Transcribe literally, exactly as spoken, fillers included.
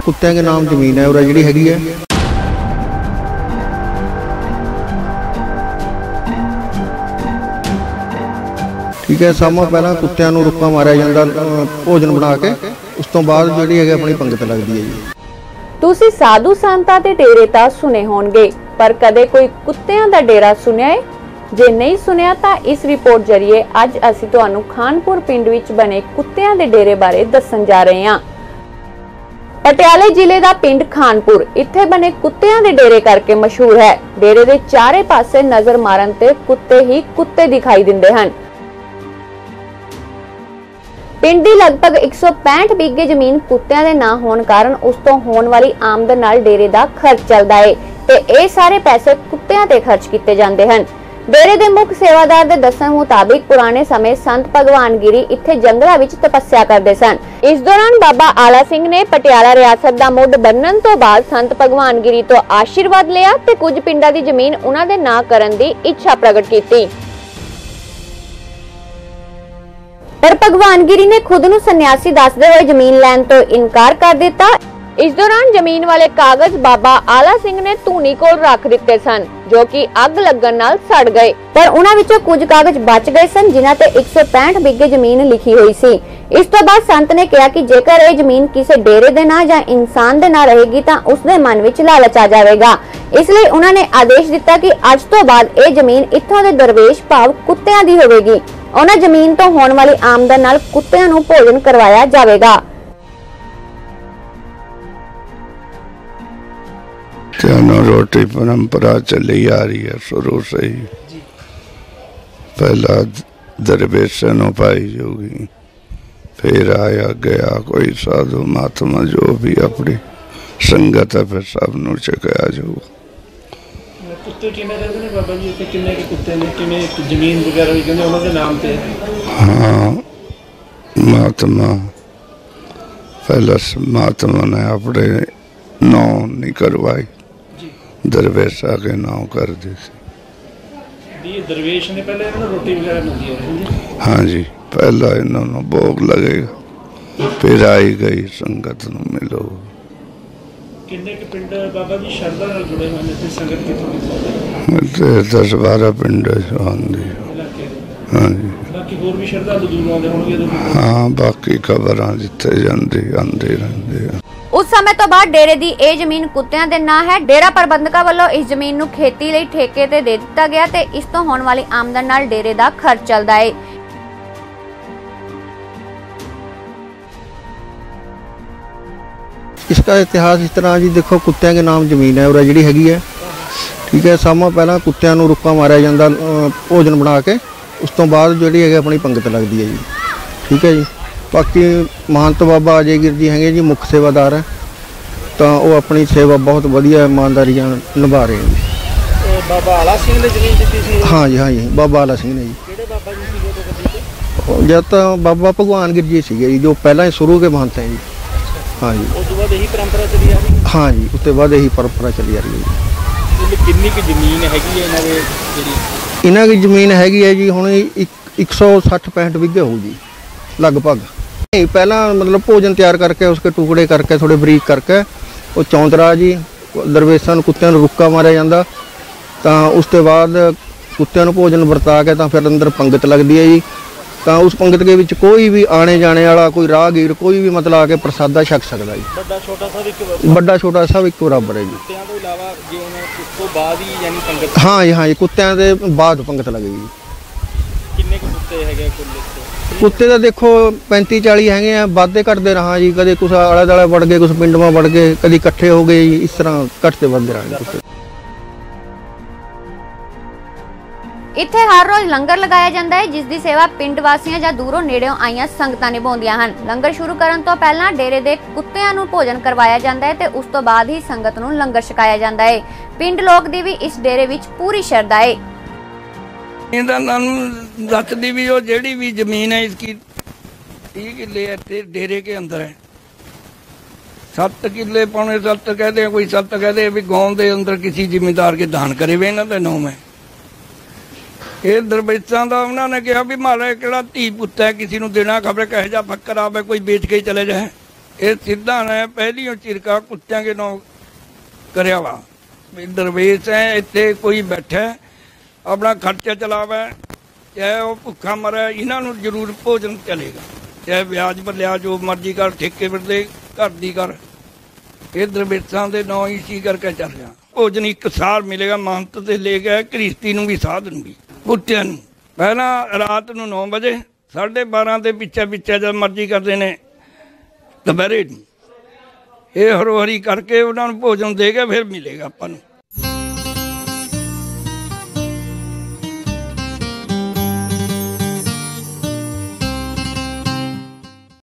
कुत्तियां के नाम जमीन है और जी हैगी है। ठीक है, सब पहला कुत्तियां नूं रुक्का मारिया जांदा भोजन बना के, उस तो बाद जिहड़ी है अपनी पंगत लगदी है जी। तुसी साधु संतां ते डेरे तां सुने होणगे, पर कदे कोई कुत्तियां दा डेरा सुनिया है? जे नहीं सुनिया तां इस रिपोर्ट जरिए अज असीं तुहानूं खानपुर पिंड विच बने कुत्तियां दे डेरे बारे दस्सण जा रहे हां। पटियाले जिले दा पिंड खानपुर इत्थे बने कुत्तियां दे डेरे करके मशहूर है। डेरे दे चारे पासे नजर मारन ते कुत्ते ही कुत्ते दिखाई दिंदे हन। पिंड दी लगभग एक सौ पैंठ बीघे जमीन कुत्तियां दे ना होण कारण उस तो होण वाली आमदन नाल डेरे दा खर्च चलदा है ते ये सारे पैसे कुत्तियां ते खर्च किते जांदे हन। डेरे दे मुख सेवादार दे दस्सण मुताबिक पुराने समय संत भगवान गिरी इत्थे जंगलां विच तपस्या करदे सन। इस दौरान बाबा आला सिंह ने पटियाला रियासत दा मुੱਢ ਬੰਨਣ तो बाद संत भगवान गिरी तो आशीर्वाद लिया ते कुछ पिंडां दी जमीन उन्हां दे नां करन दी इच्छा प्रगट कीती। पर भगवान गिरी ने खुद नूं सन्यासी दसदे होए जमीन लैण तो इनकार कर दिता। इस दौरान जमीन वाले कागज बाबा आला सिंह ने धूनी कोल रख दिते सन, जो कि अग लगन नाल सड़ गए, पर उन्हां विचों कुछ कागज बच गए सन जिन्हां ते एक सौ पैंठ बीघे जमीन लिखी हुई सी। इस तो बाद संत ने कहा कि जेकर ये जमीन किसी डेरे दे ना या इंसान दे ना रहेगी तां उसदे मन विच लालच आ जाएगा। इसलिए उन्होंने आदेश दिता कि अज तो बाद ये जमीन इत्थों दे दरवेश भाव कुत्तियां दी होवेगी। उन्हां जमीन तो होण वाली आमदन नाल कुत्तियां नूं भोजन करवाया जाएगा। रोटी परंपरा चली आ रही है शुरू से ही। पहला दरवेशन पाई जोगी, फिर आया गया कोई साधु महात्मा जो भी अपनी संगत है, फिर सब नूं चकाया जो। कुत्ते किन्ने रहंदे ने बाबा जी, इत्थे किन्ने के कुत्ते ने, किन्ने जमीन वगैरह भी कहंदे उन्हां दे नाम ते? हाँ, महात्मा पहला महात्मा ने अपने नाम नहीं करवाई, दरवेशा के नाम कर दी थी। दरवेश ने पहले इन्होंने रोटी वगैरह मिलती है? हाँ जी, पहला इन्होंने भोग लगेगा, फिर आई गई संगत नूं मिलो। किन्ने के पिंड बाबा जी शरदा नाल जुड़े हुए ने, संगत कितों? दस बारह पिंड आंदी। हाँ जी, बाकी होर भी शरधालू दूर आउंदे होणगे? हाँ, बाकी खबरां जिथे जांदी आंदे रहिंदे आ। उस समय तो बाद डेरे दी ए जमीन कुत्तियां दे ना है। डेरा प्रबंधकां वालों इस जमीन नूं खेती लई ठेके ते दे दिता गया ते इस तो होण वाली आमदन नाल डेरे दा खर्च चलदा है। इसका इतिहास इस तरह जी, देखो कुत्तियां के नाम जमीन है और जी हैगी है। ठीक है, सब पहला कुत्तियां नूं रुक्का मारिया जांदा भोजन बना के, उस तो बाद जिहड़ी है अपनी पंगत लगदी है जी। ठीक है जी, बाकी महंत बाबा अजय गिर जी है जी मुख सेवादार है, तो वो अपनी सेवा बहुत वधिया ईमानदारी निभा रहे हैं जी। बाबा आला सिंह ने जमीन दी सी? हाँ जी, हाँ जी, बाबा आला सिंह ने जी। किहड़े बाबा जी सी? जब तो बाबा भगवान गिर जी सीगे जी, जो पहला शुरू के महंत हैं जी। हाँ जी, उस तो बाद यही परंपरा चली आ रही है? हाँ जी, उसके बाद यही परंपरा चली आ रही है जी। कितनी की जमीन हैगी है इन्हां दे जेहड़ी? इन्हां की जमीन हैगी है जी हुण एक सौ सठ पैंठ बीघे हो जी लगभग। पहला मतलब भोजन तैयार करके उसके टुकड़े करके थोड़े बरीक करके वो चौंतरा जी दरवेशां नूं कुत्तियां नूं रुक्का मारिया जांदा, तां उसके बाद कुत्तियां नूं भोजन वरता के तां फिर अंदर पंगत लगदी है जी। तां उस पंगत के विच कोई भी आने जाने वाला कोई राहगीर कोई भी मतलब आके प्रसादा छक सकदा जी। बड़ा छोटा सब एक बड़ा छोटा सब एक बराबर है जी। कुत्तियां तो इलावा जे उस तो बाद ही यानी पंगत? हाँ जी, हाँ जी, कुत्तियां दे बाद पंगत लगेगी। किन्ने के कुत्ते हैगे कुल? कुत्ते तो देखो पैंती चाली है, वादे घटते रहा जी, कदे कुछ आले दुआले बढ़ गए, कुछ पिंड में बढ़ गए, कभी इकट्ठे हो गए, इस तरह घटते बढ़ते रहे कुत्ते। इत्थे हर रोज लंगर लगाया जाता है, जिसकी सेवा पिंड वासियां जां दूरों नेड़ों आईयां संगतां निभाउंदियां हन। लंगर शुरू करन तो पहला डेरे दे कुत्तियां नूं भोजन करवाया जाता है ते उस तो बाद ही संगत नूं लंगर छकाया जाता है। पिंड लोक दी भी इस डेरे विच पूरी श्रद्धा है। दसदी भी वो जेड़ी भी जमीन है इसकी तीह किले है डेरे के अंदर है। सत्त किले पौने सत्त कहते हैं, कोई सत्त कहते हैं भी गांव के अंदर किसी जिम्मेदार के दान करे वे इन्हों के नाम है। ये दरवेशां दा उन्होंने ने कहा भी मारा किहड़ा धी पुत्त है, किसी को देना खबर कह जा फक्कर आवे कोई बेच के ही चले जाए। ਇਹ ਸਿੱਧਾ ਨੇ ਪਹਿਲੀਓ ਚਿਰਕਾ ਕੁੱਤਿਆਂ ਕੇ ਨੌ ਕਰਿਆ ਵਾ ਵੀ ਦਰਵੇਸ਼ ਹੈ ਇੱਥੇ ਕੋਈ ਬੈਠਾ ਆਪਣਾ ਖਰਚਾ ਚਲਾਵੇ ਚਾਹੇ ਉਹ ਭੁੱਖਾ ਮਰੇ ਇਹਨਾਂ ਨੂੰ ਜ਼ਰੂਰ ਭੋਜਨ ਚਲੇਗਾ ਚਾਹੇ ਵਿਆਜ ਭਲਿਆ ਜੋ ਮਰਜ਼ੀ ਕਰ ਠੇਕੇ ਦੇ ਘਰ ਦੀ ਕਰ ਇਹ ਦਰਵੇਸ਼ਾਂ ਦੇ ਨਾਂ ਇਸੀ ਕਰਕੇ ਚੱਲ ਰਿਹਾ ਭੋਜਨ ਇੱਕ ਸਾਰ ਮਿਲੇਗਾ ਮਹੰਤ ਤੇ ਲੈ ਗਿਆ ਘਰੀਸਤੀ ਨੂੰ ਵੀ ਸਾਧ ਨੂੰ ਵੀ ਕੁੱਤਿਆਂ ਨੂੰ ਪਹਿਲਾਂ ਰਾਤ ਨੂੰ ਨੌ ਵਜੇ ਸਾਢੇ ਬਾਰਾਂ ਦੇ ਪਿੱਛੇ ਪਿੱਛੇ ਜਦ ਮਰਜ਼ੀ ਕਰਦੇ ਨੇ ਦੁਪਹਿਰੇ ਨੂੰ ਇਹ ਹਰੋ ਹਰੀ ਕਰਕੇ ਉਹਨਾਂ ਨੂੰ ਭੋਜਨ ਦੇ ਕੇ ਫਿਰ ਮਿਲੇਗਾ ਆਪਾਂ ਨੂੰ।